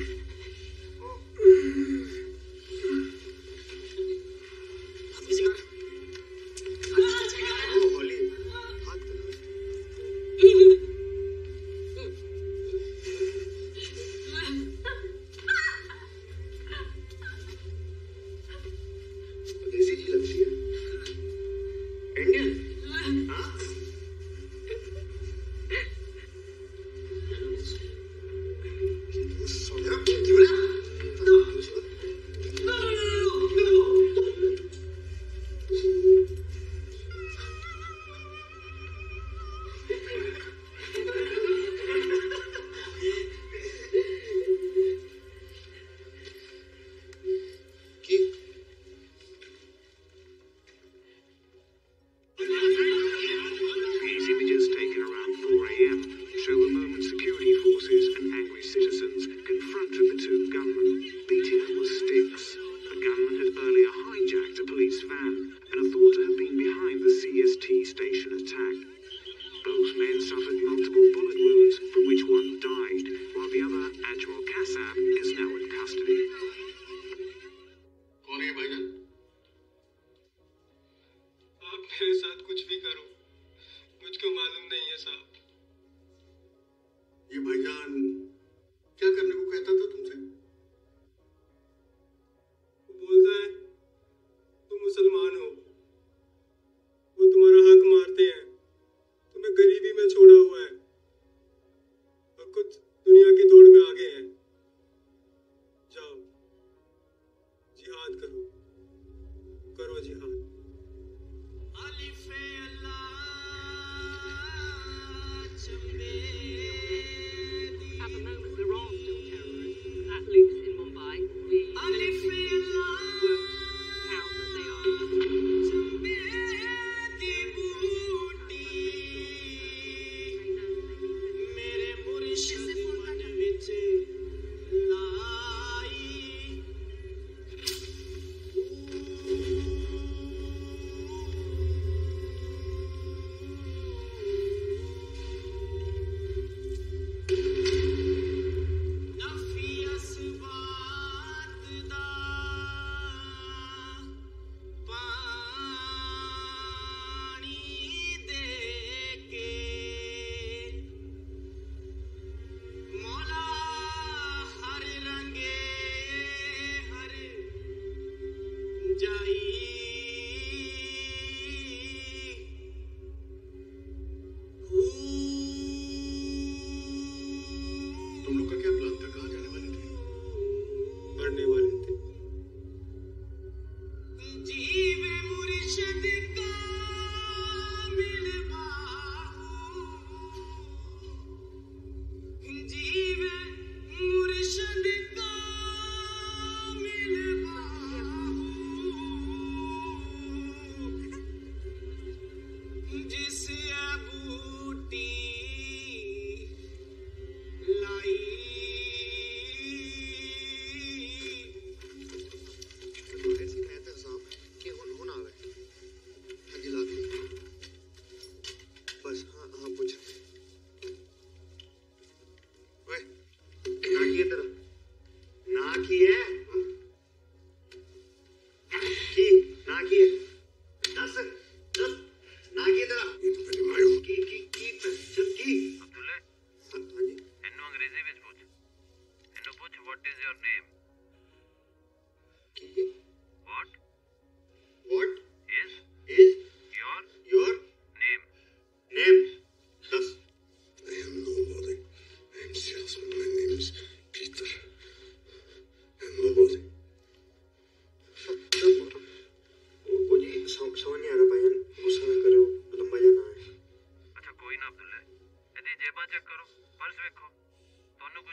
ओ होली हाथ देसी ही लगती है इंडियन हाँ These images taken around four a m show the moment security forces and angry citizens confronted the two gunmen, beating them with sticks. The gunman had earlier hijacked a police van and are thought to have been behind the C S T station attack. Both men suffered multiple bullet wounds, from which one died, while the other, Admiral Kassab, is now in custody. कौन है भाईजान आप मेरे साथ कुछ भी करो मुझको मालूम नहीं है साहब ये भाईजान क्या करने को कहता था तुमसे वो बोलता है तुम मुसलमान हो वो तुम्हारा हक मारते हैं तुम्हें गरीबी में छोड़ा हुआ है और कुछ दुनिया की दौड़ में आगे हैं जाओ जिहाद करो करो जिहाद At the moment, there are still terrorists that loose in Mumbai. The worst now that they are.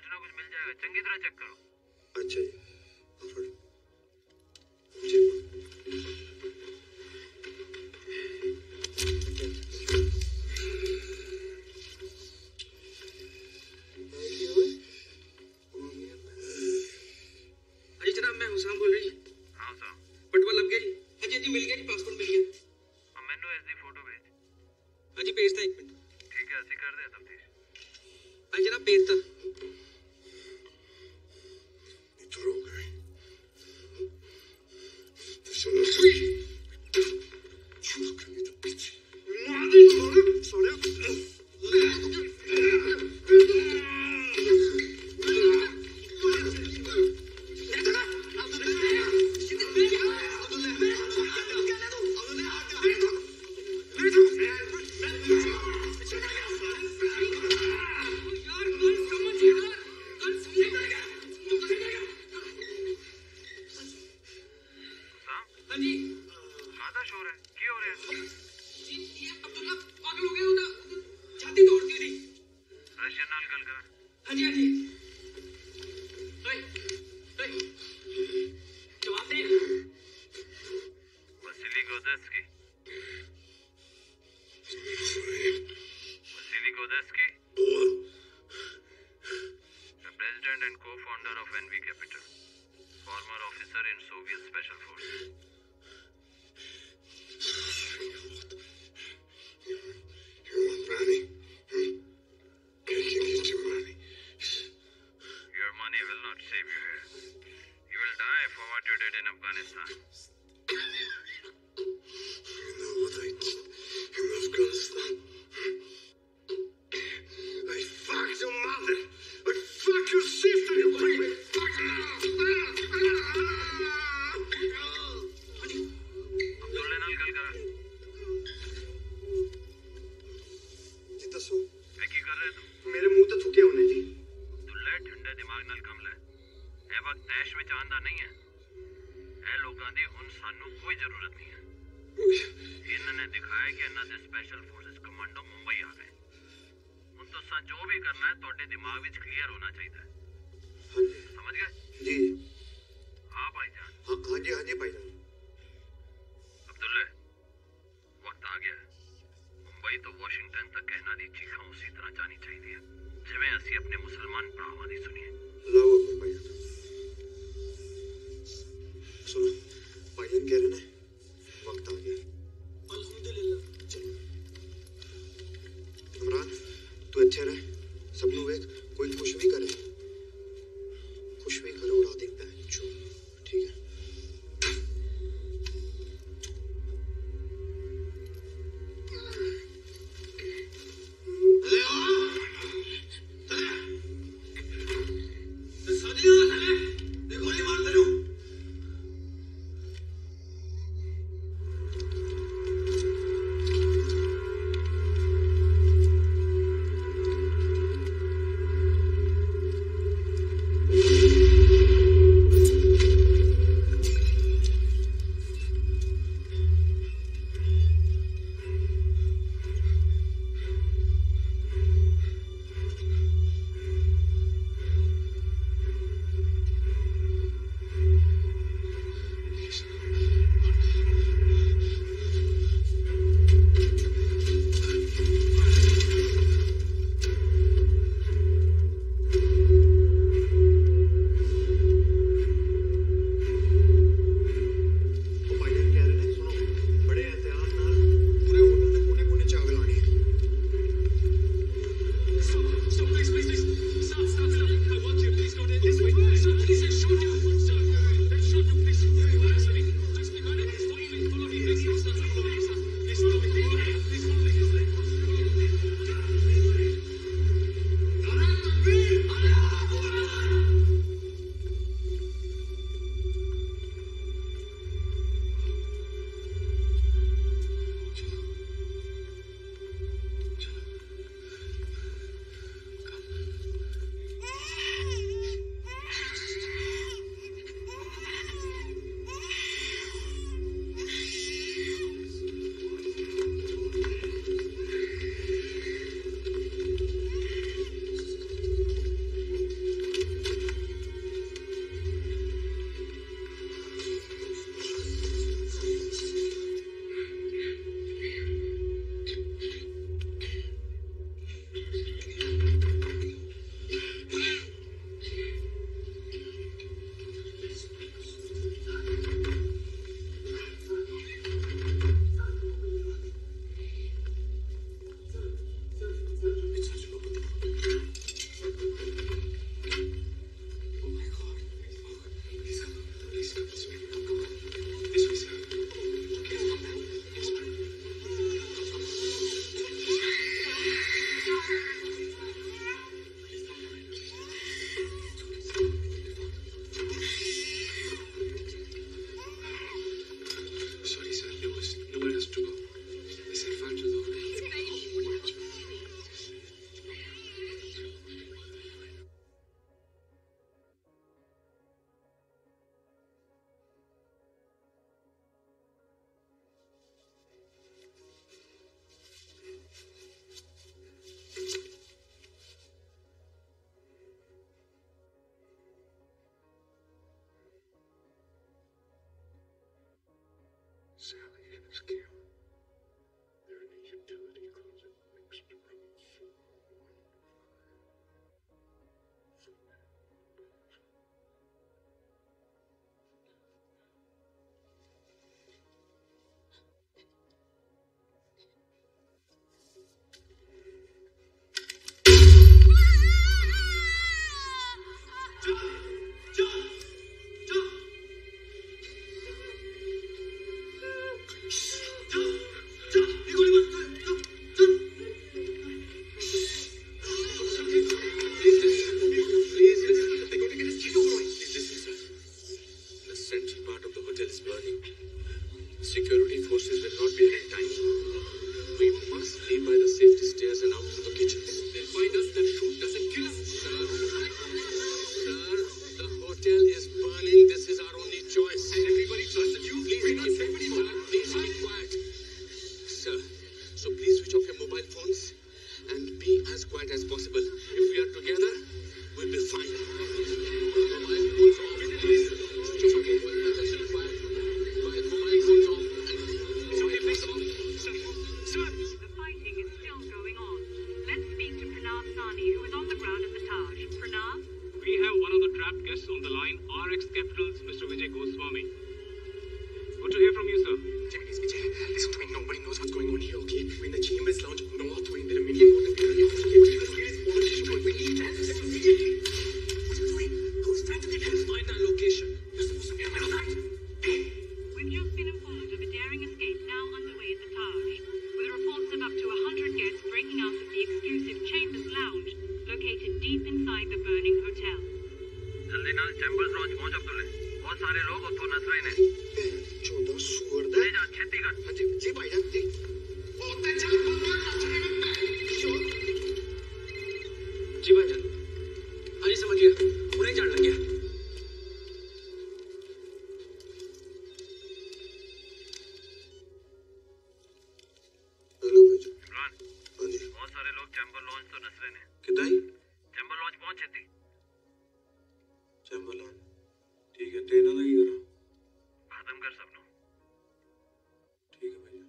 कुछ ना कुछ मिल जाएगा, चंगी तरह चेक करो। अच्छा जी, जी अजी जनाब, मैं हुसैन बोल रही। हाँ साहब, पटवा लग गई? अजी जी मिल गया जी, पासपोर्ट मिल गया। और मैनू इसकी फोटो भेज। अजी भेजता एक मिनट। ठीक है, ऐसे कर दे तफ्तीश। अजी जनाब भेजता। इधर हो गए। चलो free. You look at me, the bitch. Sorry. Sally and his camera. They're in a utility closet mixed room four one Security forces will not be here in time. We must leave by the safety stairs and out through the kitchens. They'll find us, then shoot us and kill us. Sir, sir, the hotel is burning. This is our only choice. And everybody trusted you. Please keep everybody sir, please keep quiet. Sir, so please switch off your mobile phones and be as quiet as possible. If we are together, we'll be fine. Mobile phones off. Please switch off your mobile phones and be quiet. Mobile phones off. The fighting is still going on. Let's speak to Pranav Sani, who is on the ground at the Taj. Pranav? We have one of the trapped guests on the line, R X Capital's Mister Vijay Goswami. Good to hear from you, sir. Japanese Vijay, listen to me. Nobody knows what's going on here, okay? We're in the Chambers Lounge, North Wing. There are many important people here. There's a serious politician going. We need to handle this immediately. What are you doing? Who's trying to get help? Find our location. You're supposed to be on my side. Hey! We've just been informed of a daring escape now underway at the Taj, with reports of up to one hundred guests breaking out of the exclusive Chambers Lounge, located deep inside the burning hotel. जल्दी ना chambers launch पहुंच अब तुले बहुत सारे लोग उतो नस रहे ने चौदह सुअर ले जा छेती कर हाँ जी जी भाई जान जी ओते चल बंदा नचने में बैठ जी भाई जान हाँ जी समझ गया उन्हें जान लग गया हेलो भाई जान इमरान हाँ जी बहुत सारे लोग चैम्बर लॉन्च तो नस रहे ने कितना चैम्बर लॉन्च पहुंचे थी चैम्बर लॉन्च ठीक है ट्रेन लगी करो खत्म कर सबनो ठीक है भैया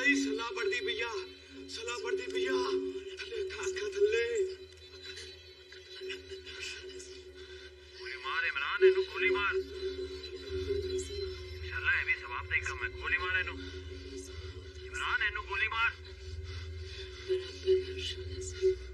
भाई सलाह बढ़ती भैया सलाह बढ़ती भैया थले खाका थले गोली मार इमरान इन्हू गोली मार इंशाल्लाह ये भी सवाब देगा मैं गोली मार इन्हू इमरान इन्हू गोली मार